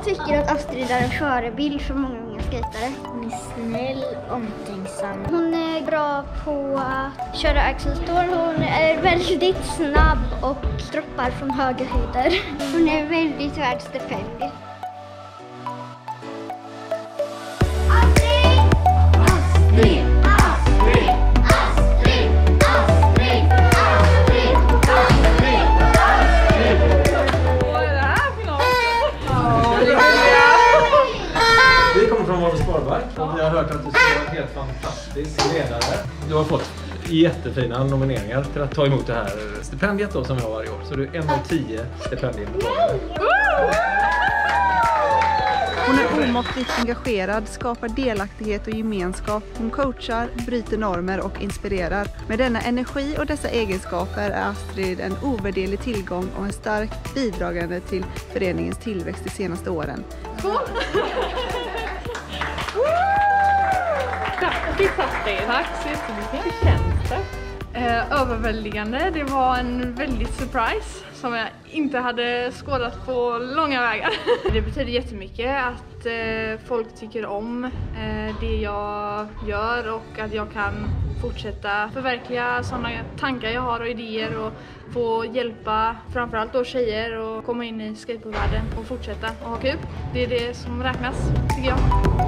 Jag tycker att Astrid är en förebild för många unga skejtare. Hon är snäll, omtänksam. Hon är bra på att köra axelstål. Hon är väldigt snabb och droppar från höga höjder. Hon är väldigt värd stipendiet. Vi kommer från Varberg Sparbank och vi har hört att du ska vara en helt fantastisk ledare. Du har fått jättefina nomineringar till att ta emot det här stipendiet då, som vi har varje år. Så du är en av 10 stipendiemottagare. Hon är omåttligt engagerad, skapar delaktighet och gemenskap. Hon coachar, bryter normer och inspirerar. Med denna energi och dessa egenskaper är Astrid en ovärderlig tillgång och en starkt bidragande till föreningens tillväxt de senaste åren. Tack så jättemycket. Hur känns det? Överväldigande. Det var en väldigt surprise som jag inte hade skådat på långa vägar. Det betyder jättemycket att folk tycker om det jag gör och att jag kan fortsätta förverkliga sådana tankar jag har och idéer och få hjälpa framförallt då tjejer och komma in i skateboardvärlden och fortsätta och ha kul. Det är det som räknas, tycker jag.